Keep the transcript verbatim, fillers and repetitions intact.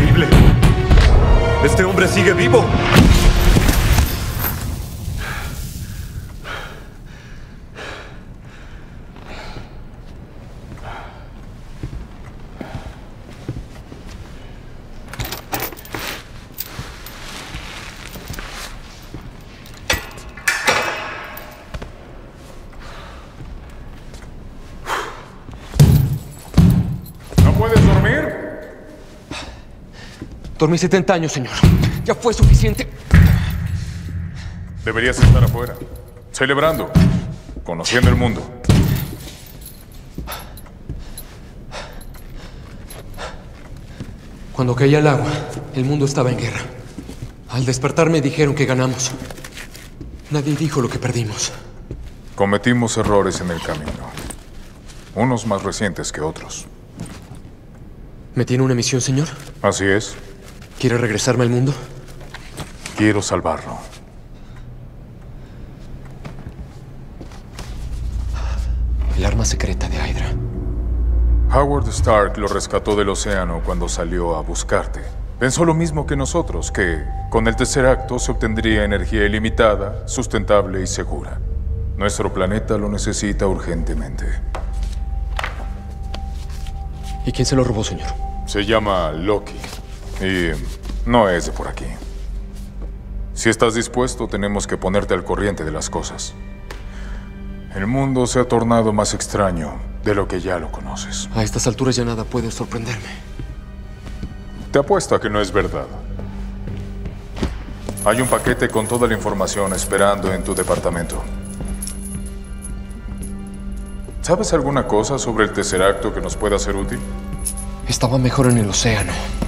increíble. Este hombre sigue vivo. ¿Puedes dormir? Dormí setenta años, señor. Ya fue suficiente. Deberías estar afuera, celebrando, conociendo el mundo. Cuando caía el agua, el mundo estaba en guerra. Al despertar me dijeron que ganamos. Nadie dijo lo que perdimos. Cometimos errores en el camino. Unos más recientes que otros. ¿Me tiene una misión, señor? Así es. ¿Quiere regresarme al mundo? Quiero salvarlo. El arma secreta de Hydra. Howard Stark lo rescató del océano cuando salió a buscarte. Pensó lo mismo que nosotros, que con el tercer acto se obtendría energía ilimitada, sustentable y segura. Nuestro planeta lo necesita urgentemente. ¿Y quién se lo robó, señor? Se llama Loki. Y no es de por aquí. Si estás dispuesto, tenemos que ponerte al corriente de las cosas. El mundo se ha tornado más extraño de lo que ya lo conoces. A estas alturas ya nada puede sorprenderme. Te apuesto a que no es verdad. Hay un paquete con toda la información esperando en tu departamento. ¿Sabes alguna cosa sobre el tercer acto que nos pueda ser útil? Estaba mejor en el océano.